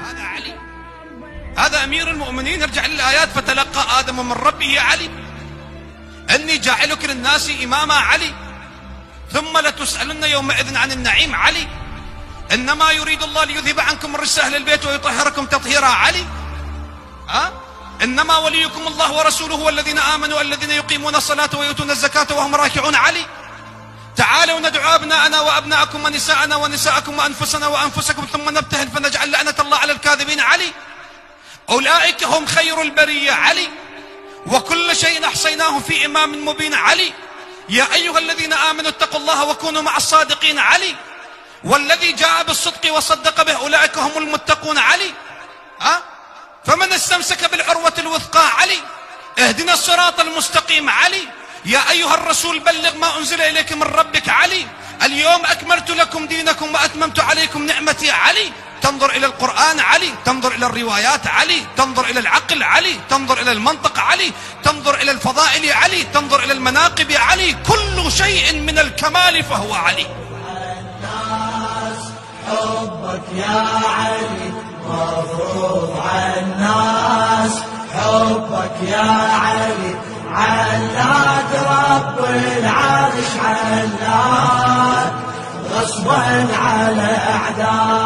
هذا علي، هذا أمير المؤمنين. ارجع للآيات: فتلقى آدم من ربه علي، إني جاعلك للناس إماما علي، ثم لتسألن يومئذ عن النعيم علي، إنما يريد الله ليذهب عنكم الرجس أهل البيت ويطهركم تطهيرا علي. إنما وليكم الله ورسوله والذين آمنوا الذين يقيمون الصلاة ويؤتون الزكاة وهم راكعون علي. تعالوا ندعو أبناءنا وأبناءكم ونساءنا ونساءكم وأنفسنا وأنفسكم ثم نبتهل فنجعل لعنة الله على الكاذبين علي. أولئك هم خير البرية علي، وكل شيء أحصيناه في إمام مبين علي. يا أيها الذين آمنوا اتقوا الله وكونوا مع الصادقين علي، والذي جاء بالصدق وصدق به أولئك هم المتقون علي. فمن استمسك بالعروة الوثقى علي، اهدنا الصراط المستقيم علي. يا أيها الرسول بلغ ما أنزل إليك من ربك علي. اليوم أكملت لكم دينكم وأتممت عليكم نعمتي علي. تنظر إلى القرآن علي، تنظر إلى الروايات علي، تنظر إلى العقل علي، تنظر إلى المنطق علي، تنظر إلى الفضائل علي، تنظر إلى المناقب علي. كل شيء من الكمال فهو علي. الناس حبك يا علي مفروض على الناس، حبك يا علي علاد رب العرش علاد غصبا على أعداء